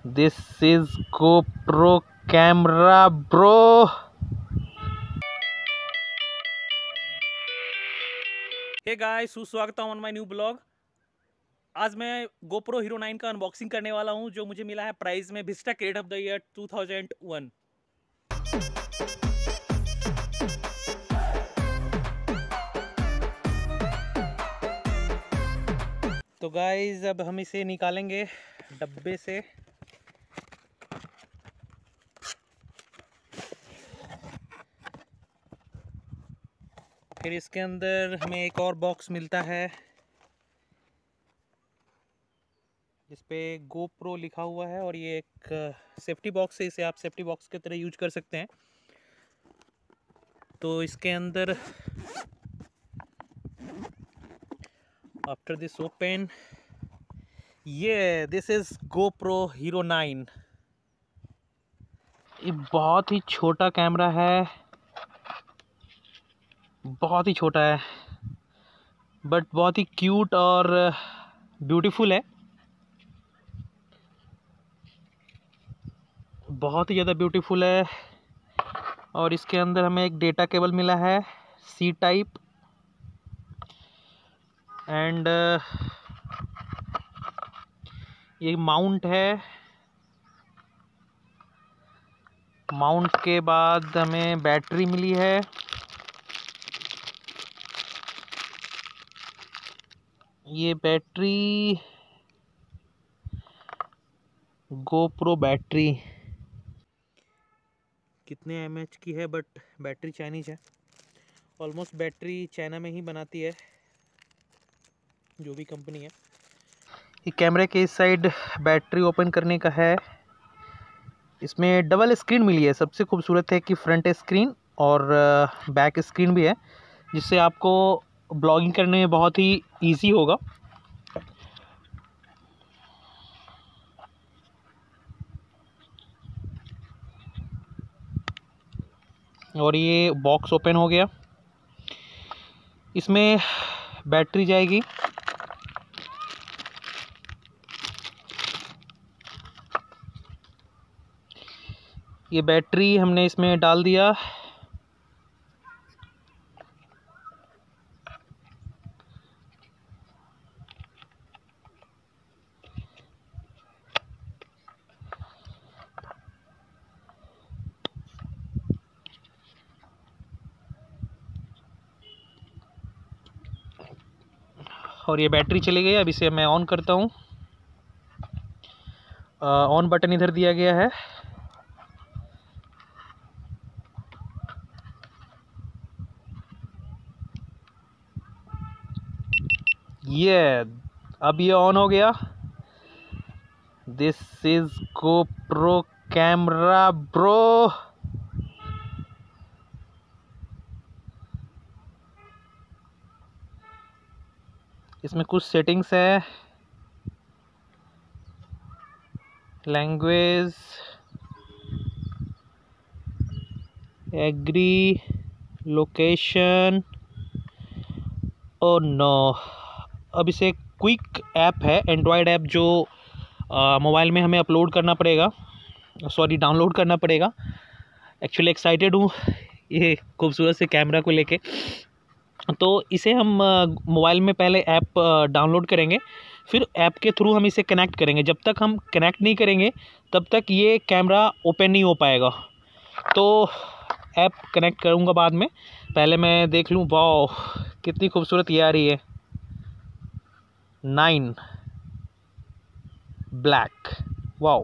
This is GoPro camera, bro. Hey guys, सुस्वागत on my new blog. आज मैं GoPro Hero 9 का unboxing करने वाला हूं, जो मुझे मिला है प्राइज में Vista creator of the year 2001। तो गाइस, अब हम इसे निकालेंगे डब्बे से। फिर इसके अंदर हमें एक और बॉक्स मिलता है जिसपे GoPro लिखा हुआ है, और ये एक सेफ्टी बॉक्स है। इसे आप सेफ्टी बॉक्स की तरह यूज कर सकते हैं। तो इसके अंदर after this open, this is GoPro Hero 9। ये बहुत ही छोटा कैमरा है, बहुत ही छोटा है, बट बहुत ही क्यूट और ब्यूटीफुल है। बहुत ही ज़्यादा ब्यूटीफुल है। और इसके अंदर हमें एक डेटा केबल मिला है, सी टाइप। एंड ये माउंट है। माउंट के बाद हमें बैटरी मिली है। ये बैटरी GoPro बैटरी कितने mAh की है, बट बैटरी चाइनीज है। ऑलमोस्ट बैटरी चाइना में ही बनाती है, जो भी कंपनी है। ये कैमरे के इस साइड बैटरी ओपन करने का है। इसमें डबल स्क्रीन मिली है। सबसे खूबसूरत है कि फ्रंट स्क्रीन और बैक स्क्रीन भी है, जिससे आपको ब्लॉगिंग करने में बहुत ही इजी होगा। और ये बॉक्स ओपन हो गया। इसमें बैटरी जाएगी। ये बैटरी हमने इसमें डाल दिया। और ये बैटरी चली गई। अब इसे मैं ऑन करता हूँ। ऑन बटन इधर दिया गया है। अब ये ऑन हो गया। This is GoPro camera, bro. इसमें कुछ सेटिंग्स है। Language, agree, location. O no. अब इसे क्विक ऐप है, एंड्रॉयड ऐप, जो मोबाइल में हमें अपलोड करना पड़ेगा, सॉरी डाउनलोड करना पड़ेगा। एक्चुअली एक्साइटेड हूँ ये खूबसूरत से कैमरा को लेके। तो इसे हम मोबाइल में पहले ऐप डाउनलोड करेंगे, फिर ऐप के थ्रू हम इसे कनेक्ट करेंगे। जब तक हम कनेक्ट नहीं करेंगे तब तक ये कैमरा ओपन नहीं हो पाएगा। तो ऐप कनेक्ट करूँगा बाद में। पहले मैं देख लूँ। वाह, कितनी खूबसूरत ये आ रही है। 9 ब्लैक, वाह।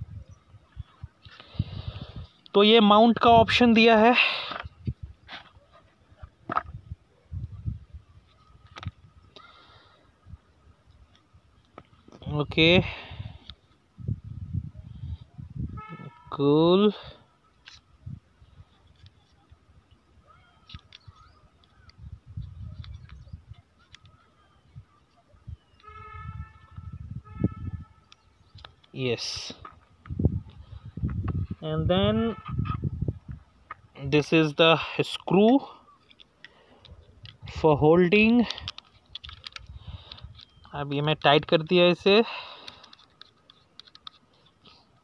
तो ये माउंट का ऑप्शन दिया है। Okay, cool. Yes, and then this is the screw for holding। अब ये मैं टाइट कर दिया इसे।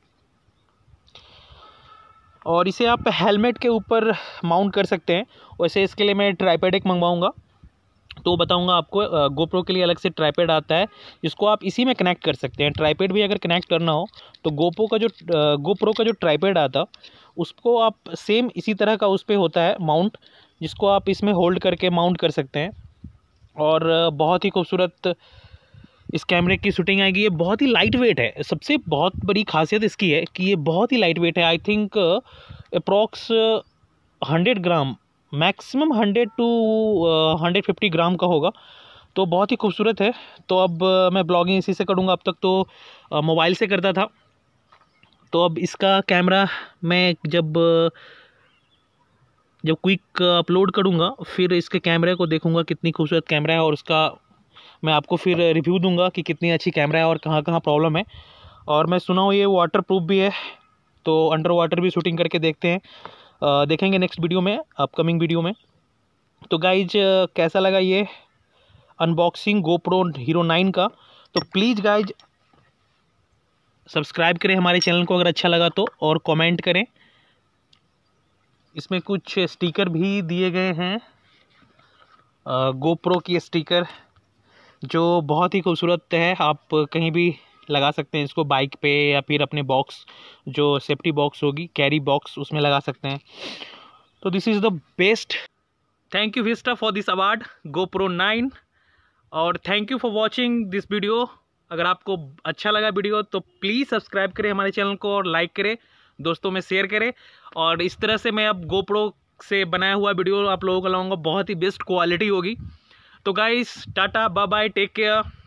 और इसे आप हेलमेट के ऊपर माउंट कर सकते हैं। वैसे इसके लिए मैं ट्राइपैड एक मंगवाऊँगा, तो बताऊंगा आपको। गोप्रो के लिए अलग से ट्राइपैड आता है जिसको आप इसी में कनेक्ट कर सकते हैं। ट्राइपैड भी अगर कनेक्ट करना हो तो गोप्रो का जो ट्राइपैड आता उसको आप सेम इसी तरह का उस पर होता है माउंट, जिसको आप इसमें होल्ड करके माउंट कर सकते हैं। और बहुत ही खूबसूरत इस कैमरे की शूटिंग आएगी। ये बहुत ही लाइट वेट है, सबसे बहुत बड़ी खासियत इसकी है कि ये बहुत ही लाइट वेट है। I think approx 100 gram, maximum 100 to 150 gram का होगा। तो बहुत ही खूबसूरत है। तो अब मैं ब्लॉगिंग इसी से करूँगा। अब तक तो मोबाइल से करता था, तो अब इसका कैमरा मैं जब क्विक अपलोड करूँगा फिर इसके कैमरे को देखूँगा कितनी खूबसूरत कैमरा है, और उसका मैं आपको फिर रिव्यू दूंगा कि कितनी अच्छी कैमरा है और कहाँ कहाँ प्रॉब्लम है। और मैं सुना हूँ ये वाटर प्रूफ भी है, तो अंडर वाटर भी शूटिंग करके देखते हैं, देखेंगे नेक्स्ट वीडियो में, अपकमिंग वीडियो में। तो गाइज कैसा लगा ये अनबॉक्सिंग गोप्रो हीरो 9 का, तो प्लीज़ गाइज सब्सक्राइब करें हमारे चैनल को अगर अच्छा लगा तो, और कमेंट करें। इसमें कुछ स्टिकर भी दिए गए हैं, गोप्रो की स्टिकर जो बहुत ही खूबसूरत है। आप कहीं भी लगा सकते हैं इसको, बाइक पे या फिर अपने बॉक्स जो सेफ्टी बॉक्स होगी, कैरी बॉक्स, उसमें लगा सकते हैं। तो this is the best. Thank you Vista for this award GoPro 9, और thank you for watching this video. अगर आपको अच्छा लगा वीडियो तो प्लीज़ सब्सक्राइब करें हमारे चैनल को और लाइक करें, दोस्तों में शेयर करें। और इस तरह से मैं अब गोप्रो से बनाया हुआ वीडियो आप लोगों को लाऊंगा, बहुत ही बेस्ट क्वालिटी होगी। तो guys tata bye bye, take care.